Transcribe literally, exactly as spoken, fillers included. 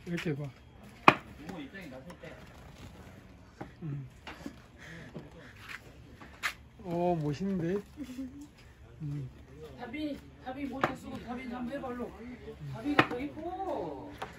이렇게 봐. 부모 입장이 났을 때. 음. 오, 멋있는데? 음. 다비, 다비 모자 쓰고 다비 한번 해봐, 로 다비가 더 이뻐.